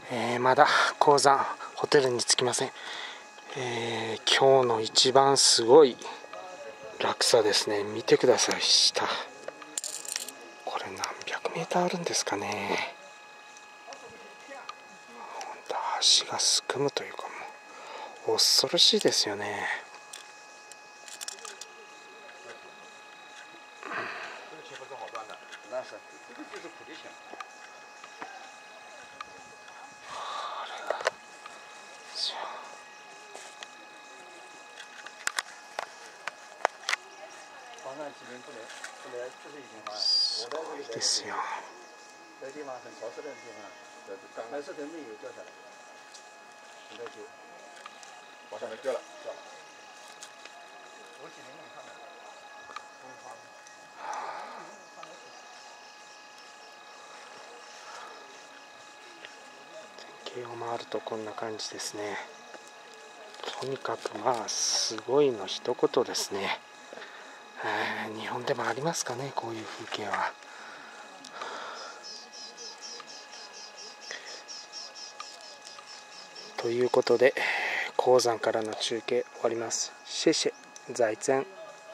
まだ鉱山ホテルに着きません。今日の一番すごい落差ですね。見てください、下。これ何百メーターあるんですかね。本当足がすくむというか、もう恐ろしいですよね。すごいですよ。天気を回るとこんな感じですね。とにかくすごいの一言ですね。日本でもありますかね、こういう風景は。ということで鉱山からの中継終わります。シェシェ、再见。